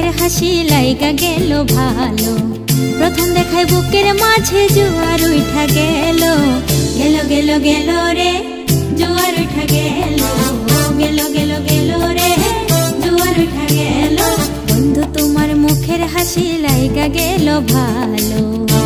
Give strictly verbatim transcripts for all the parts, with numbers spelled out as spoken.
হাসি লাইগা গেল ভালো। প্রথম দেখায় বুকের মাঝে জোয়ার উঠা গেল, গেল গেল গেল রে জোয়ার উঠা গেল, গেল গেল গেল রে জোয়ার উঠা গেল। বন্ধু তোমার মুখের হাসি লাইগা গেল ভালো।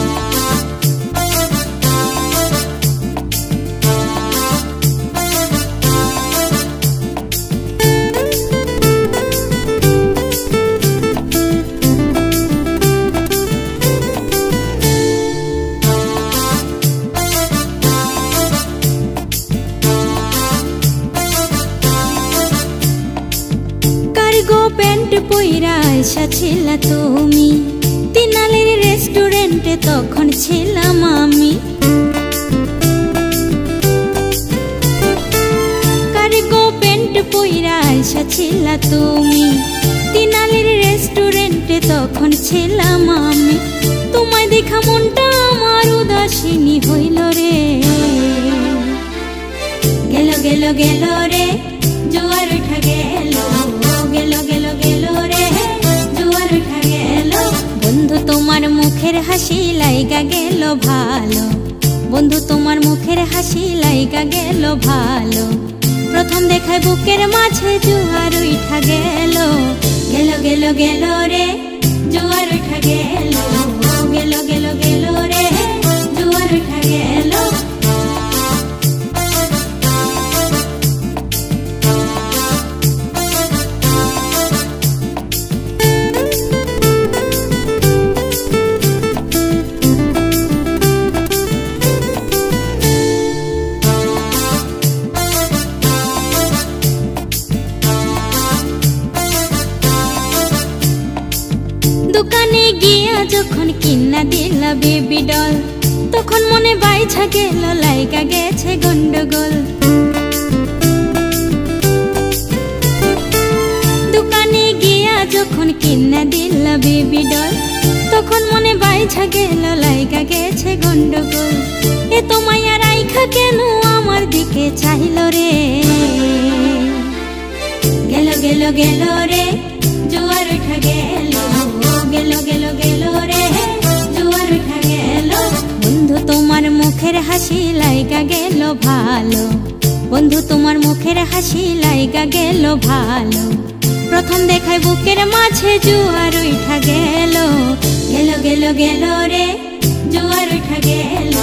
প্যান্ট পইরা এসেছিলা তুমি, তিনালির রেস্টুরেন্টে তখন ছিলাম আমি। কার্গো প্যান্ট পইরা এসেছিলা তুমি, তিনালির রেস্টুরেন্টে তখন ছিলাম আমি। তোমায় দেখা মনটা আমার উদাসিনী হইল রে, গেল গেল গেল রে জোয়ার উঠা গেল, গেল গেল গেল রে জোয়ার উঠা গেল। বন্ধু তোমার মুখের হাসি লাইগা গেল ভালো, বন্ধু তোমার মুখের হাসি লাইগা গেল ভালো। প্রথম দেখায় বুকের মাঝে জোয়ার উঠা গেল, গেল গেল গেল রে জোয়ার উঠা গেল, গেল গেল গেল রে জোয়ার উঠা গেল। দোকানে গিয়া যখন কিনা দিলা বেবি ডল, তখন মনে বাইছা গেল লাইগা গেছে গন্ডগোল। দোকানে গিয়া যখন কিনা দিলা বেবি ডল, তখন মনে বাইছা গেল লাইগা গেছে গন্ডগোল। এ তো মায়া রাইখা কেন আমার দিকে চাইল রে, গেল গেল গেল রে জোয়ার উঠা গেল, গেল গেল গেল রে জোয়ার উঠা গেল। বন্ধু তোমার মুখের হাসি লাইগা গেল ভালো, বন্ধু তোমার মুখের হাসি লাইগা গেল ভালো। প্রথম দেখায় বুকের মাঝে জোয়ার উঠা গেল, গেল গেল গেল রে জোয়ার উঠা গেল,